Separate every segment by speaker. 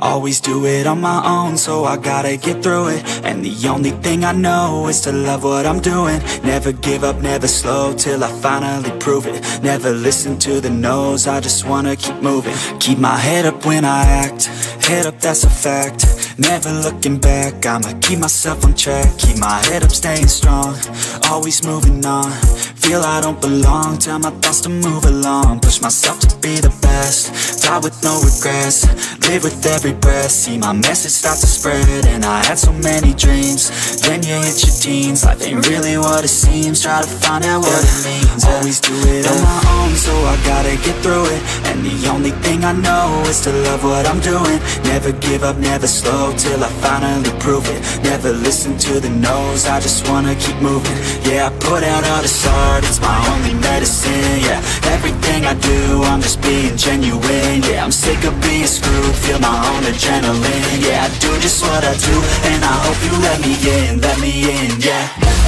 Speaker 1: Always do it on my own, so I gotta get through it. And the only thing I know is to love what I'm doing. Never give up, never slow, till I finally prove it. Never listen to the no's, I just wanna keep moving. Keep my head up when I act, head up, that's a fact. Never looking back, I'ma keep myself on track. Keep my head up, staying strong, always moving on. Feel I don't belong, tell my thoughts to move along. Push myself to be the best, die with no regrets. Live with every breath, see my message start to spread. And I had so many dreams, then you hit your teens. Life ain't really what it seems, try to find out what it means. Always do it on my own, so I gotta get through it. And the only thing I know is to love what I'm doing. Never give up, never slow, till I finally prove it. Never listen to the no's, I just wanna keep moving. Yeah, I put out all this art, it's my only medicine. Yeah, everything I do, I'm just being genuine. Yeah, I'm sick of being screwed, feel my own adrenaline. Yeah, I do just what I do, and I hope you let me in, yeah.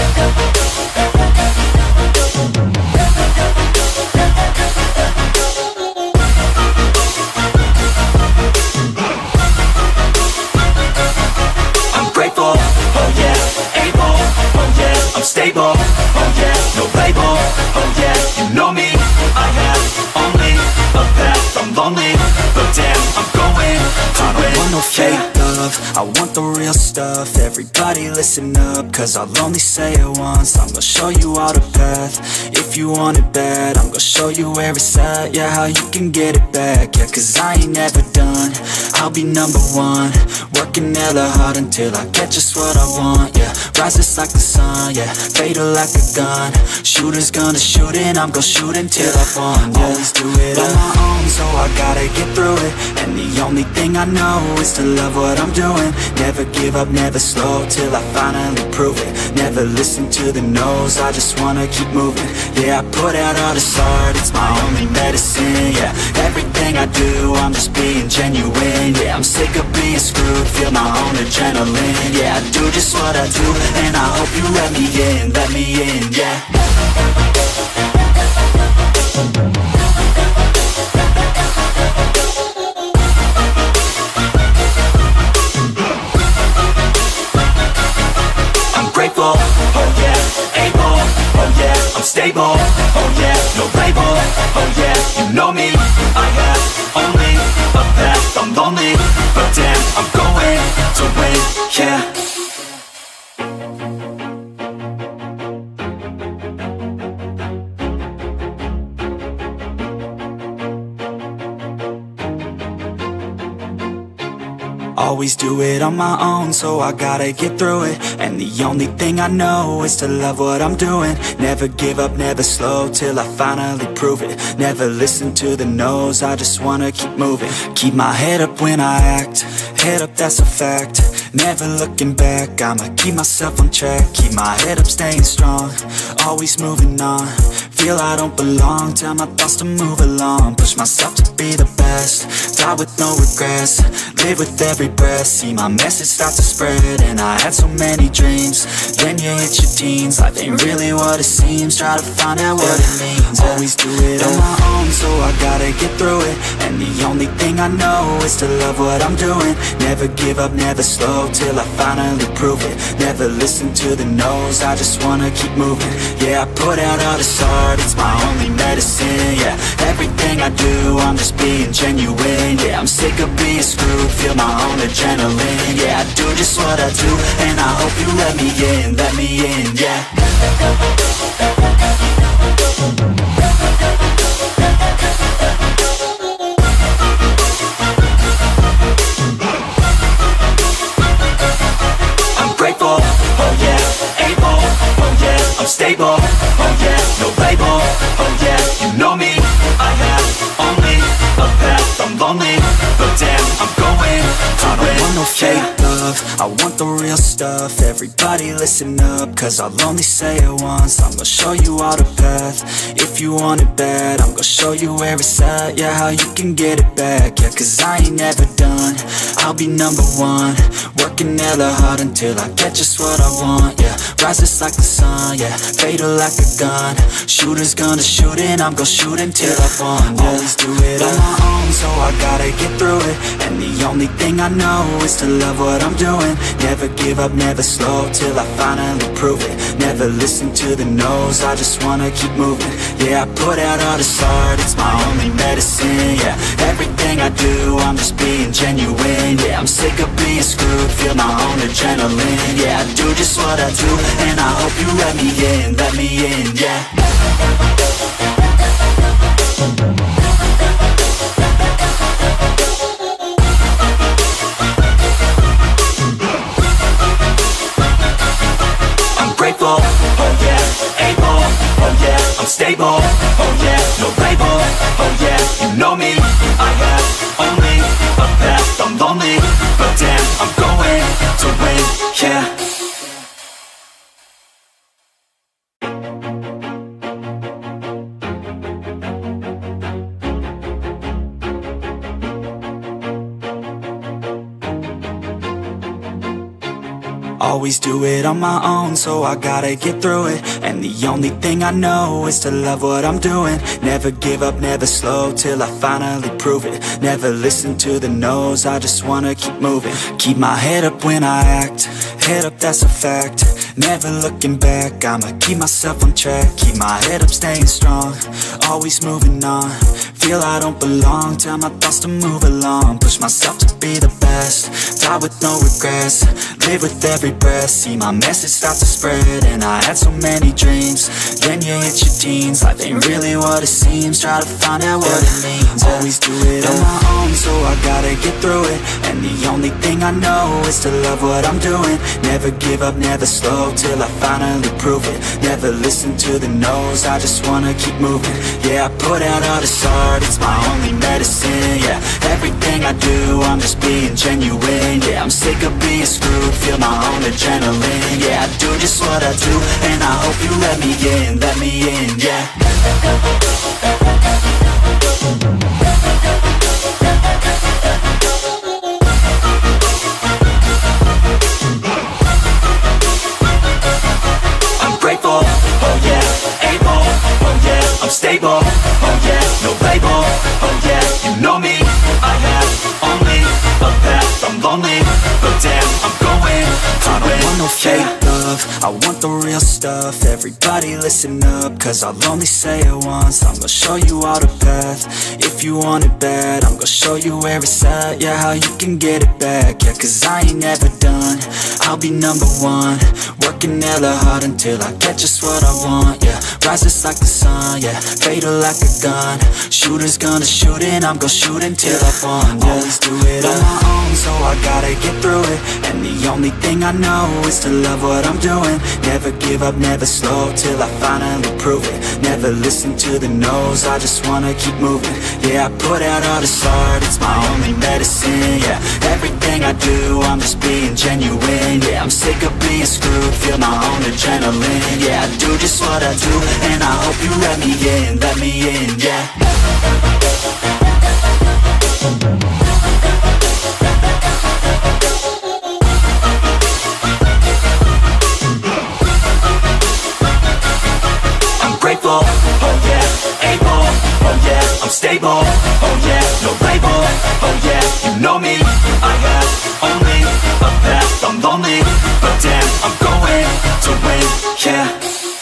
Speaker 1: Stable, oh yeah, no label, oh yeah, you know me. I have only a path, I'm lonely, but damn, I'm going to win. I don't want no fake love, I want the real stuff. Everybody listen up, cause I'll only say it once. I'm gonna show you all the path, if you want it bad. I'm gonna show you where it's at, yeah, how you can get it back. Yeah, cause I ain't never done, I'll be number one. Working hella hard until I get just what I want, yeah. Rises like the sun, yeah, fatal like a gun. Shooters gonna shoot and I'm gonna shoot until I won, yeah. Always do it on my own, so I gotta get through it. And the only thing I know is to love what I'm doing. Never give up, never slow, till I finally prove it. Never listen to the no's, I just wanna keep moving. Yeah, I put out all this art, it's my only medicine. Yeah, everything I do, I'm just being genuine. Yeah, I'm sick of being screwed, feel my own adrenaline. Yeah, I do just what I do, and I hope you let me in, yeah. I'm grateful, oh yeah, able, oh yeah, I'm stable, oh yeah, no label, oh yeah, you know me. I have only a path, I'm lonely, but damn, I'm going to win, yeah. Always do it on my own, so I gotta get through it. And the only thing I know is to love what I'm doing. Never give up, never slow, till I finally prove it. Never listen to the no's, I just wanna keep moving. Keep my head up when I act, head up, that's a fact. Never looking back, I'ma keep myself on track. Keep my head up, staying strong, always moving on. Feel I don't belong, tell my thoughts to move along. Push myself to be the best, die with no regrets. Live with every breath, see my message start to spread. And I had so many dreams, then you hit your teens. Life ain't really what it seems, try to find out what it means. Always do it on my own, so I gotta get through it. And the only thing I know is to love what I'm doing. Never give up, never slow, till I finally prove it. Never listen to the no's, I just wanna keep moving. Yeah, I put out all this art, it's my only medicine. Yeah, everything I do, I'm just being genuine. Yeah, I'm sick of being screwed, feel my own adrenaline. Yeah, I do just what I do, and I hope you let me in, yeah. I'm grateful, oh yeah, able, oh yeah, I'm stable, oh yeah, no label, oh yeah, you know me. I have only a path, I'm lonely, but damn, I'm going to win. I don't want no fake love, love, I want the real stuff. Everybody listen up, cause I'll only say it once. I'm gonna show you all the path. If you want it bad, I'm gonna show you where it's at. Yeah, how you can get it back. Yeah, cause I ain't never done, I'll be number one. Working hella hard until I get just what I want. Yeah, rises like the sun, yeah, fatal like a gun. Shooters gonna shoot and I'm gonna shoot until I won. Yeah. Always do it on my own, so I gotta get through it. And the only thing I know is to love what I'm doing. Never give up, never slow, till I finally prove it. Never listen to the no's, I just wanna keep moving. Yeah, I put out all this art, it's my only medicine. Yeah, everything I do, I'm just being genuine. Yeah, I'm sick of being screwed, feel my own adrenaline. Yeah, I do just what I do, and I hope you let me in, yeah. Grateful, oh yeah, able, oh yeah, I'm stable, oh yeah, no label, oh yeah, you know me, I have only a path, I'm lonely, but damn, I'm going to win, yeah. Always do it on my own, so I gotta get through it. And the only thing I know is to love what I'm doing. Never give up, never slow, till I finally prove it. Never listen to the no's, I just wanna keep moving. Keep my head up when I act, head up, that's a fact. Never looking back, I'ma keep myself on track. Keep my head up, staying strong, always moving on. Feel I don't belong, tell my thoughts to move along. Push myself to be the best, die with no regrets. Live with every breath, see my message start to spread. And I had so many dreams, then you hit your teens. Life ain't really what it seems, try to find out what it means. Always do it on my own, so I gotta get through it. And the only thing I know is to love what I'm doing. Never give up, never slow, till I finally prove it. Never listen to the no's, I just wanna keep moving. Yeah, I put out all this art, it's my only medicine. Yeah, everything I do, I'm just being genuine. Yeah, I'm sick of being screwed, feel my own adrenaline. Yeah, I do just what I do, and I hope you let me in, yeah. I'm grateful, oh yeah, able, oh yeah, I'm stable, oh yeah, no label, oh yeah, you know me, I have only a path, I'm lonely, but damn, I'm going to win. I don't want no fake love, I want the real stuff. Everybody listen up, cause I'll only say it once. I'm gonna show you all the path. If you want it bad, I'm gonna show you where it's at. Yeah, how you can get it back. Yeah, cause I ain't never done, I'll be number one. Working hella hard until I get just what I want. Yeah, rises like the sun, yeah, fatal like a gun. Shooters gonna shoot and I'm gonna shoot until I won. Yeah. Always do it on my own, so I gotta get through it. And the only thing I know is to love what I'm doing. Never give up, never slow, till I finally prove it. Never listen to the no's, I just wanna keep moving. Yeah, I put out all this art, it's my only medicine. Yeah, everything I do, I'm just being genuine. Yeah, I'm sick of being screwed, feel my own adrenaline. Yeah, I do just what I do, and I hope you let me in, yeah. Grateful, oh yeah, able, oh yeah, I'm stable, oh yeah, no label, oh yeah, you know me, I have only a path, I'm lonely, but damn, I'm going to win, yeah.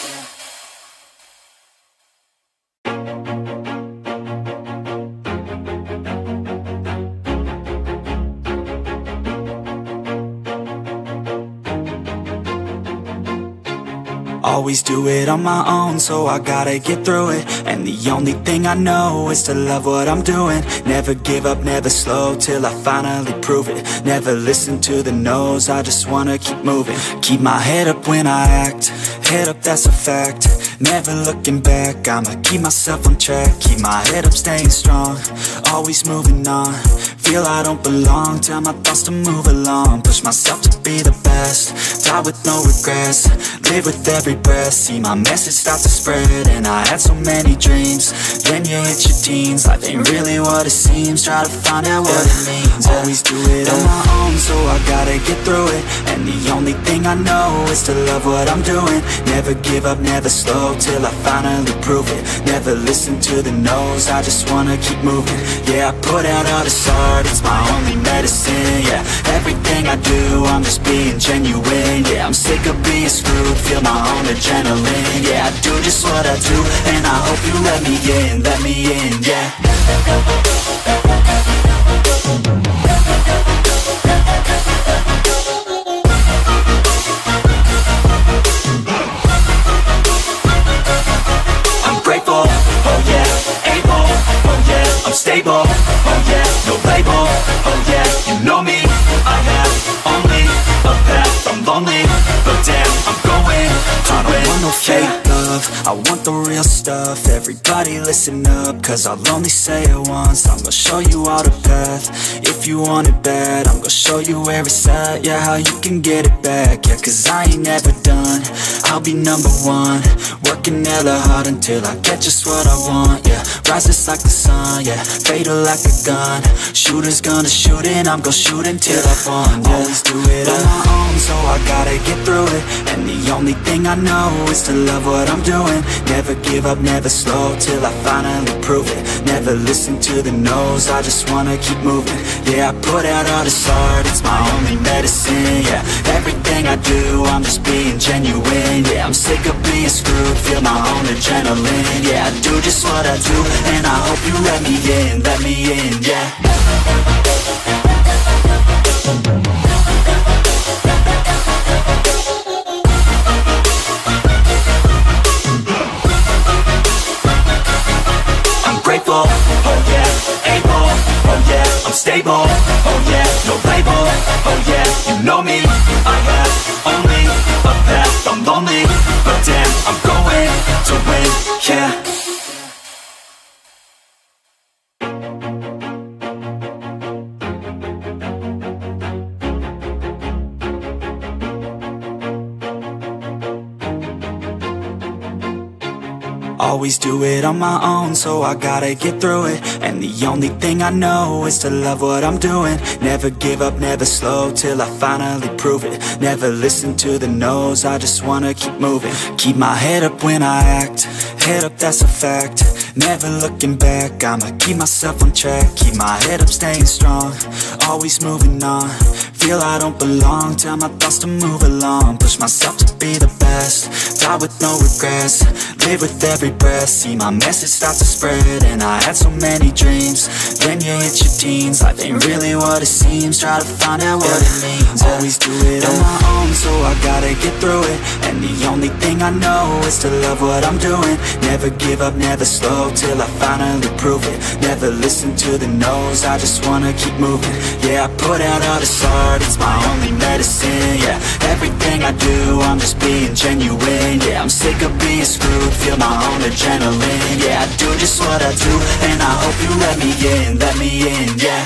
Speaker 1: Always do it on my own, so I gotta get through it. And the only thing I know is to love what I'm doing. Never give up, never slow, till I finally prove it. Never listen to the no's, I just wanna keep moving. Keep my head up when I act, head up, that's a fact. never looking back. I'ma keep myself on track, keep my head up, staying strong, always moving on. Feel I don't belong, tell my thoughts to move along. Push myself to be the best, die with no regrets. Live with every breath, see my message start to spread. And I had so many dreams, then you hit your teens. Life ain't really what it seems, try to find out what it means. Always do it on my own, so I gotta get through it. And the only thing I know is to love what I'm doing. Never give up, never slow, till I finally prove it. Never listen to the no's, I just wanna keep moving. Yeah, I put out all this art, it's my only medicine. Yeah, everything I do, I'm just being genuine. Yeah, I'm sick of being screwed, feel my own adrenaline. Yeah, I do just what I do, and I hope you let me in, yeah. I'm grateful, oh yeah, able, oh yeah, I'm stable, oh yeah, no label, oh yeah, you know me, I have only a path, I'm lonely, but damn, I'm going to win. I don't want no fake love, I want the real stuff. Everybody listen up, cause I'll only say it once. I'm gonna show you all the path, if you want it bad. I'm gonna show you where it's at, yeah, how you can get it back. Yeah, cause I ain't never done, I'll be number one. Working hella hard until I get just what I want, yeah. Rises like the sun, yeah, fatal like a gun. Shooter's gonna shoot and I'm gonna shoot until I won, yeah. Always do it on my own, so I gotta get through it. And the only thing I know is to love what I'm doing. Never give up, never slow, till I finally prove it. Never listen to the no's, I just wanna keep moving. Yeah, I put out all this art, it's my only medicine. Yeah, everything I do, I'm just being genuine. Yeah, I'm sick of being screwed, feel my own adrenaline. Yeah, I do just what I do, and I hope you let me in, yeah. Grateful, oh yeah, able, oh yeah, I'm stable, oh yeah, no label, oh yeah, you know me, I have only a path, I'm lonely, but damn, I'm going to win, yeah. Always do it on my own, so I gotta get through it. And the only thing I know is to love what I'm doing. Never give up, never slow, till I finally prove it. Never listen to the no's, I just wanna keep moving. Keep my head up when I act, head up, that's a fact. Never looking back, I'ma keep myself on track. Keep my head up, staying strong, always moving on. Feel I don't belong, tell my thoughts to move along. Push myself to be the best, die with no regrets. Live with every breath, see my message start to spread. And I had so many dreams, then you hit your teens. Life ain't really what it seems, try to find out what it means. Always do it on my own, so I gotta get through it. And the only thing I know is to love what I'm doing. Never give up, never slow, till I finally prove it. Never listen to the no's, I just wanna keep moving. Yeah, I put out all this art, it's my only medicine. Yeah, everything I do, I'm just being genuine. Yeah, I'm sick of being screwed, feel my own adrenaline. Yeah, I do just what I do, and I hope you let me in, yeah.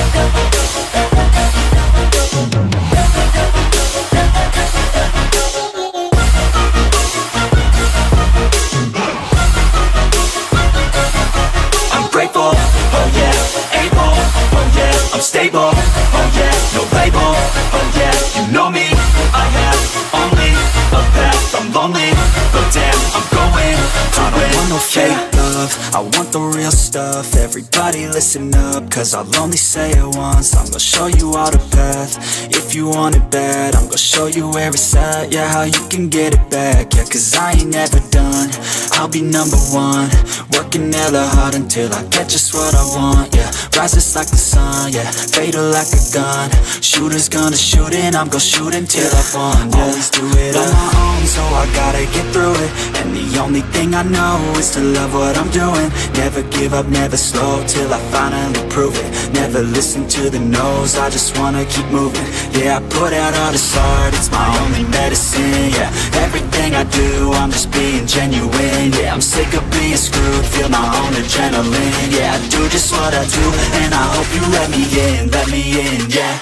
Speaker 1: I'm grateful, oh yeah, able, oh yeah, I'm stable, oh yeah, no label, oh yeah, you know me, I have only a path, I'm lonely, but damn, I'm going to win. I don't want no fake love, I want the real stuff. Everybody listen up, cause I'll only say it once. I'm gonna show you all the path, if you want it bad. I'm gonna show you where it's at, yeah, how you can get it back. Yeah, cause I ain't never done, I'll be number one. Working hella hard until I get just what I want, yeah. Rises like the sun, yeah, fatal like a gun. Shooter's gonna shoot and I'm gonna shoot until I won, yeah. Always do it on my own, so I gotta get through it. And the only thing I know is to love what I'm doing. Never give up, never slow, till I finally prove it. Never listen to the no's, I just wanna keep moving. Yeah, I put out all this art, it's my only medicine, yeah. everything I do, I'm just being genuine. Yeah, I'm sick of being screwed, feel my own adrenaline. Yeah, I do just what I do, and I hope you let me in, yeah.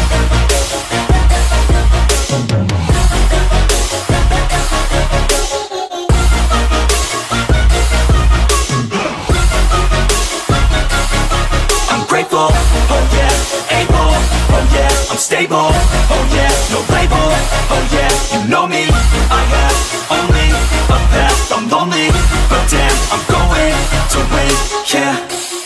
Speaker 1: Grateful, oh yeah, able, oh yeah, I'm stable, oh yeah, no label, oh yeah, you know me, I have only a path, I'm lonely, but damn, I'm going to win, yeah.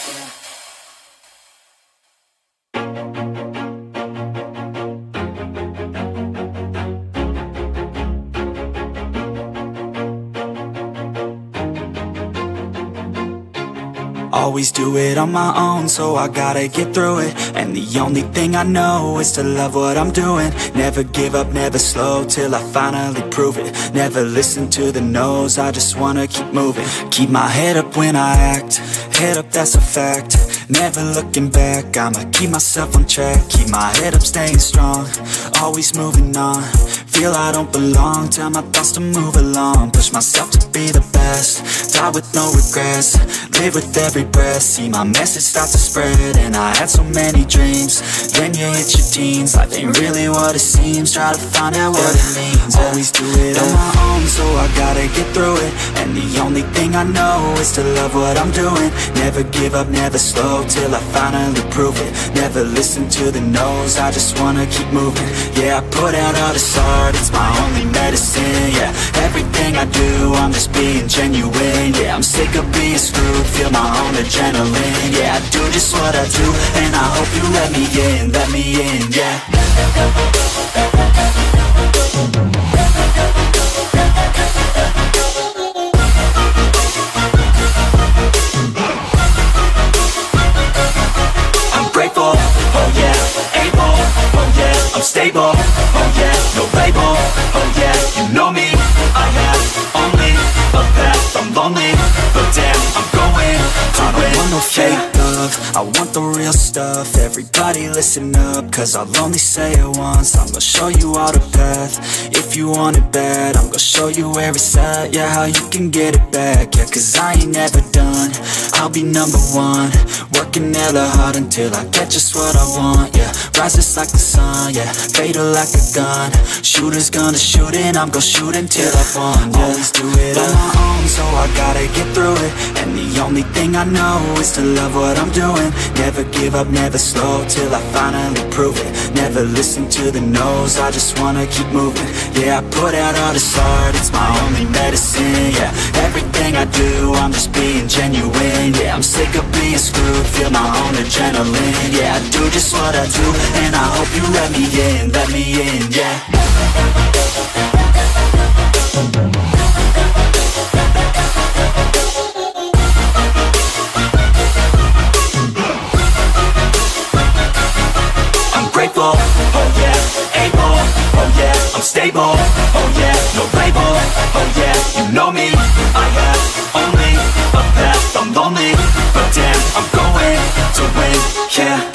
Speaker 1: Always do it on my own, so I gotta get through it. And the only thing I know is to love what I'm doing. Never give up, never slow, till I finally prove it. Never listen to the no's, I just wanna keep moving. Keep my head up when I act, head up, that's a fact. Never looking back, I'ma keep myself on track. Keep my head up, staying strong, always moving on. Feel I don't belong, tell my thoughts to move along. Push myself to be the best, die with no regrets. Live with every breath, see my message start to spread. And I had so many dreams, then you hit your teens. Life ain't really what it seems, try to find out what it means. Always do it on my own, so I gotta get through it. And the only thing I know is to love what I'm doing. Never give up, never slow, till I finally prove it. Never listen to the no's, I just wanna keep moving. Yeah, I put out all this art, it's my only medicine. Yeah, everything I do, I'm just being genuine. Yeah, I'm sick of being screwed, feel my own adrenaline. Yeah, I do just what I do, and I hope you let me in, yeah. I'm grateful, oh yeah, able, oh yeah, I'm stable, oh yeah, no label, oh yeah, you know me, I have only a path, I'm lonely, but damn, I'm going to win. I don't want no fake love, I want the real stuff. Everybody listen up, cause I'll only say it once. I'm gonna show you all the path, if you want it bad. I'm gonna show you where it's at, yeah, how you can get it back. Yeah, cause I ain't never done, I'll be number one. Working hella hard until I get just what I want, yeah. Rises like the sun, yeah, fatal like a gun. Shooters gonna shoot and I'm gonna shoot until I won, yeah. Always do it on my own, so I gotta get through it. And the only thing I know is to love what I'm doing. Never give up, never slow, till I finally prove it. Never listen to the no's, I just wanna keep moving. Yeah, I put out all this art, it's my only medicine. Yeah, everything I do, I'm just being genuine. Yeah, I'm sick of being screwed, feel my own adrenaline. Yeah, I do just what I do, and I hope you let me in, yeah. Oh yeah, able, oh yeah, I'm stable, oh yeah, no label, oh yeah, you know me, I have only a path, I'm lonely, but damn, I'm going to win, yeah.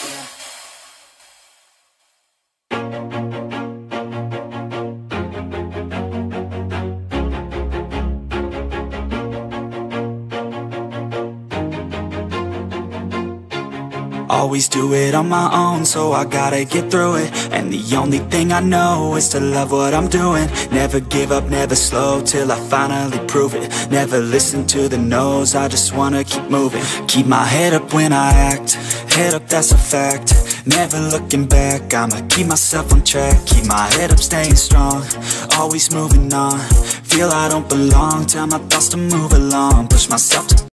Speaker 1: Always do it on my own, so I gotta get through it. And the only thing I know is to love what I'm doing. Never give up, never slow, till I finally prove it. Never listen to the no's, I just wanna keep moving. Keep my head up when I act, head up, that's a fact. Never looking back, I'ma keep myself on track. Keep my head up, staying strong, always moving on. Feel I don't belong, tell my thoughts to move along. Push myself to